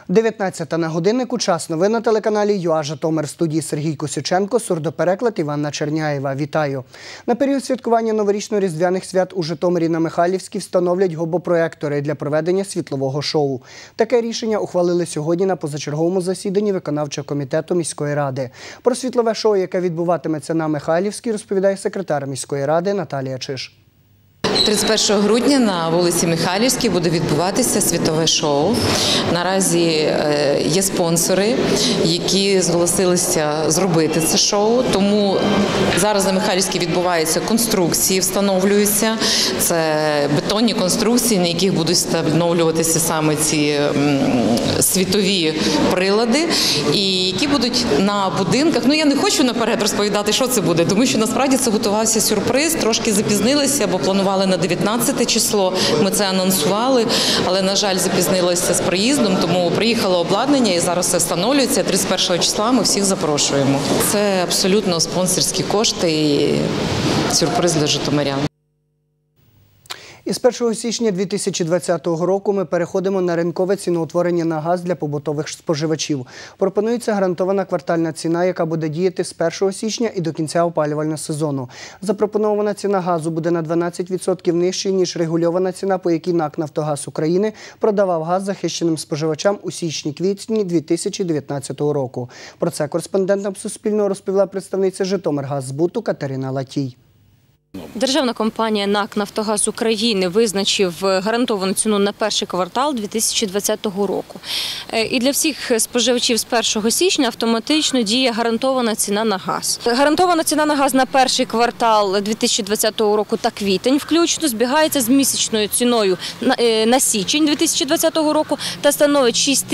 19 на годиннику, час новин на телеканалі ЮА Житомир. В студії Сергій Косюченко, сурдопереклад Іванна Черняєва. Вітаю! На період святкування новорічно-різдвяних свят у Житомирі на Михайлівській встановлять гобопроектори для проведення світлового шоу. Таке рішення ухвалили сьогодні на позачерговому засіданні виконавчого комітету міської ради. Про світлове шоу, яке відбуватиметься на Михайлівській, розповідає секретар міської ради Наталія Чиж. 31 грудня на вулиці Михайлівській буде відбуватися світове шоу. Наразі є спонсори, які зголосилися зробити це шоу, тому зараз на Михайлівській відбуваються конструкції, встановлюються. Це бетонні конструкції, на яких будуть встановлюватися саме ці світові прилади, і які будуть на будинках. Ну, я не хочу наперед розповідати, що це буде, тому що насправді це готувався сюрприз, трошки запізнилися, бо планували на 19 число, ми це анонсували, але, на жаль, запізнилося з приїздом, тому приїхало обладнання і зараз все встановлюється. 31 числа ми всіх запрошуємо. Це абсолютно спонсорські кошти і сюрприз для житомирян. Із 1 січня 2020 року ми переходимо на ринкове ціноутворення на газ для побутових споживачів. Пропонується гарантована квартальна ціна, яка буде діяти з 1 січня і до кінця опалювального сезону. Запропонована ціна газу буде на 12% нижчою, ніж регульована ціна, по якій НАК «Нафтогаз України» продавав газ захищеним споживачам у січні-квітні 2019 року. Про це кореспондентам Суспільного розповіла представниця Житомиргаззбуту Катерина Латій. Державна компанія НАК «Нафтогаз України» визначив гарантовану ціну на перший квартал 2020 року. І для всіх споживачів з 1 січня автоматично діє гарантована ціна на газ. Гарантована ціна на газ на перший квартал 2020 року та квітень включно збігається з місячною ціною на січень 2020 року та становить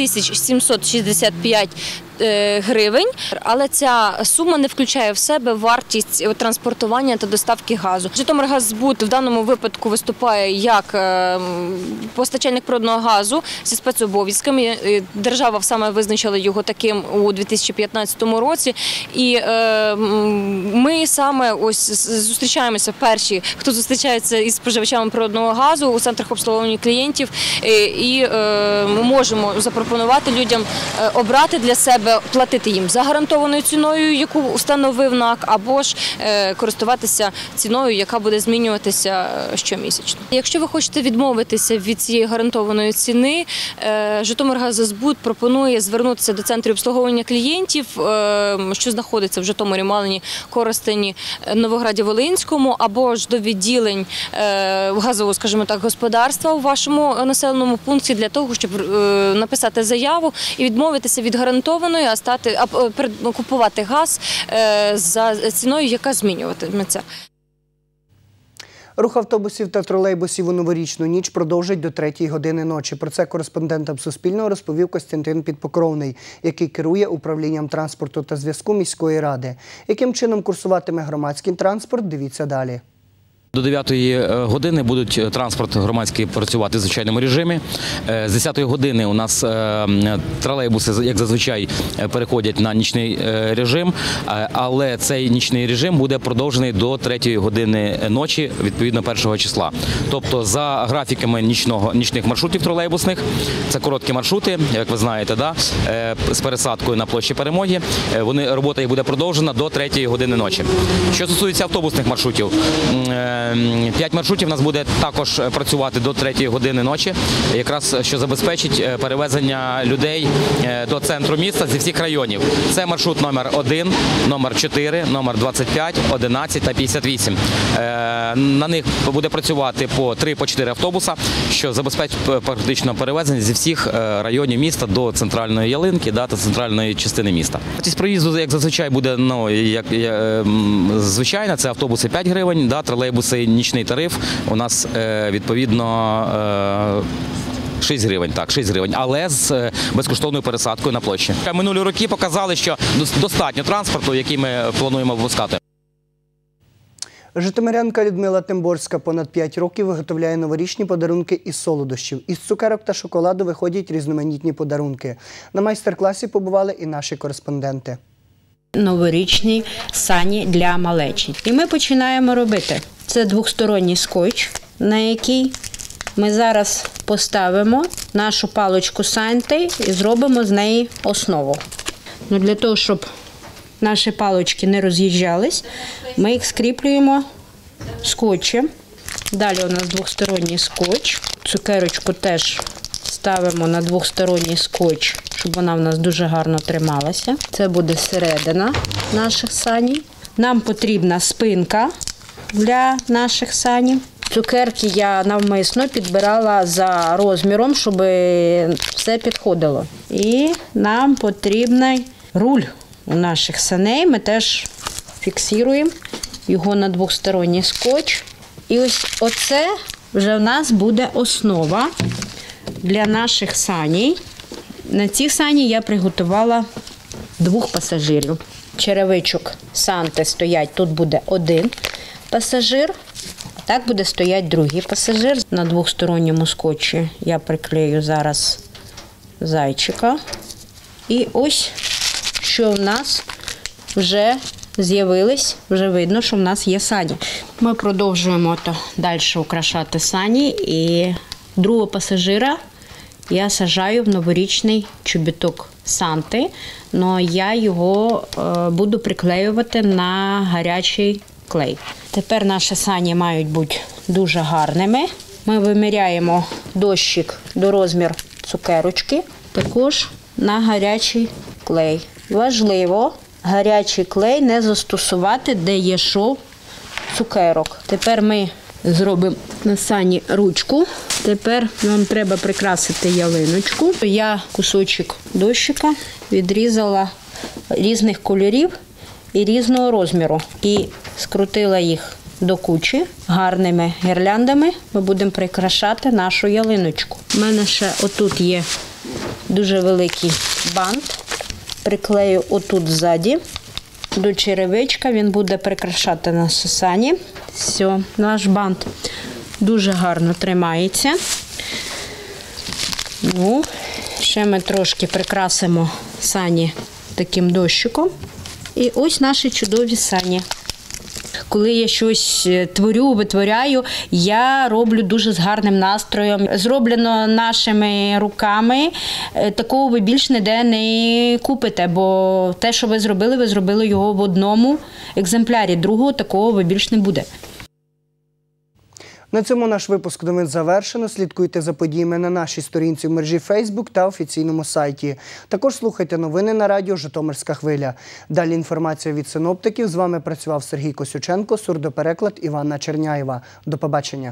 6765 гривень, але ця сума не включає в себе вартість транспортування та доставки газу. Житомиргаззбут в даному випадку виступає як постачальник природного газу зі спецобов'язками. Держава саме визначила його таким у 2015 році. І ми саме ось зустрічаємося перші, хто зустрічається із споживачами природного газу у центрах обслуговування клієнтів, і ми можемо запропонувати людям обрати для себе, платити їм за гарантованою ціною, яку встановив НАК, або ж користуватися ціною, яка буде змінюватися щомісячно. Якщо ви хочете відмовитися від цієї гарантованої ціни, Житомиргаззбут пропонує звернутися до центрів обслуговування клієнтів, що знаходиться в Житомирі, Малині, Коростені, Новограді-Волинському, або ж до відділень газового, скажімо так, господарства у вашому населеному пункті для того, щоб написати заяву і відмовитися від гарантованої, а купувати газ за ціною, яка змінюватиметься. Рух автобусів та тролейбусів у новорічну ніч продовжать до 3-ї години ночі. Про це кореспондентам Суспільного розповів Костянтин Підпокровний, який керує управлінням транспорту та зв'язку міської ради. Яким чином курсуватиме громадський транспорт, дивіться далі. До 9-ї години будуть транспорт громадський працювати в звичайному режимі. З 10-ї години у нас тролейбуси, як зазвичай, переходять на нічний режим, але цей нічний режим буде продовжений до 3-ї години ночі, відповідно 1 числа. Тобто за графіками нічних маршрутів тролейбусних, це короткі маршрути, як ви знаєте, з пересадкою на площі Перемоги, робота їх буде продовжена до 3-ї години ночі. Що стосується автобусних маршрутів, 5 маршрутів у нас буде також працювати до 3-ї години ночі, якраз що забезпечить перевезення людей до центру міста зі всіх районів. Це маршрут номер 1, номер 4, номер 25, 11 та 58. На них буде працювати по 3-4 автобуса, що забезпечить практично перевезення зі всіх районів міста до центральної ялинки та центральної частини міста. Вартість проїзду, як зазвичай, буде звичайна, це автобуси 5 гривень, тролейбуси нічний тариф у нас відповідно 6 гривень, але з безкоштовною пересадкою на площі. Минулі роки показали, що достатньо транспорту, який ми плануємо випускати. Житомирянка Людмила Тимборська понад 5 років виготовляє новорічні подарунки із солодощів. Із цукерок та шоколаду виходять різноманітні подарунки. На майстер-класі побували і наші кореспонденти. Новорічні сані для малечі. І ми починаємо робити. Це двосторонній скотч, на який ми зараз поставимо нашу паличку Санти і зробимо з неї основу. Для того, щоб наші палички не роз'їжджались, ми їх скріплюємо скотчем. Далі у нас двосторонній скотч. Цукерочку теж ставимо на двосторонній скотч, щоб вона в нас дуже гарно трималася. Це буде середина наших саней. Нам потрібна спинка для наших саней. Цукерки я навмисно підбирала за розміром, щоб все підходило. І нам потрібний руль у наших саней. Ми теж фіксуємо його на двосторонній скотч. І ось оце вже в нас буде основа для наших саней. На ці сані я приготувала 2 пасажирів. Черевичок Санти стоять, тут буде 1 пасажир, а так буде стоять другий пасажир. На двосторонньому скотчі я приклею зараз зайчика. І ось, що в нас вже з'явились, вже видно, що в нас є сані. Ми продовжуємо далі украшати сані, і другого пасажира я саджаю в новорічний чобіток Санти, але я його буду приклеювати на гарячий клей. Тепер наші сані мають бути дуже гарними. Ми виміряємо дощик до розміру цукерочки, також на гарячий клей. Важливо гарячий клей не застосувати, де є шов цукерок. Тепер ми зробимо на сані ручку. Тепер нам треба прикрасити ялиночку. Я кусочок дощика відрізала різних кольорів і різного розміру. І скрутила їх до кучі гарними гірляндами. Ми будемо прикрашати нашу ялиночку. У мене ще отут є дуже великий бант. Приклею отут ззаді до черевичка, він буде прикрашати наші сані. Все, наш бант дуже гарно тримається. Ще ми трошки прикрасимо сані таким дощиком. І ось наші чудові сані. Коли я щось творю, витворяю, я роблю дуже з гарним настроєм. Зроблено нашими руками, такого ви більш ніде не купите, бо те, що ви зробили його в одному екземплярі, другого такого ви більш не буде. На цьому наш випуск новин завершено. Слідкуйте за подіями на нашій сторінці в мережі Facebook та офіційному сайті. Також слухайте новини на радіо «Житомирська хвиля». Далі інформація від синоптиків. З вами працював Сергій Косюченко, сурдопереклад Івана Черняєва. До побачення.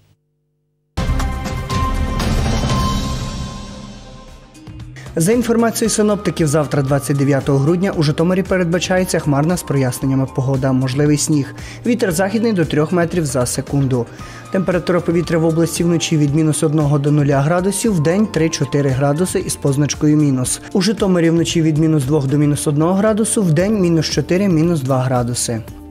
За інформацією синоптиків, завтра, 29 грудня, у Житомирі передбачається хмарна з проясненнями погода, можливий сніг. Вітер західний до 3 метрів за секунду. Температура повітря в області вночі від -1 до 0 градусів, вдень 3-4 градуси із позначкою мінус. У Житомирі вночі від -2 до -1 градусу, вдень -4, -2 градуси.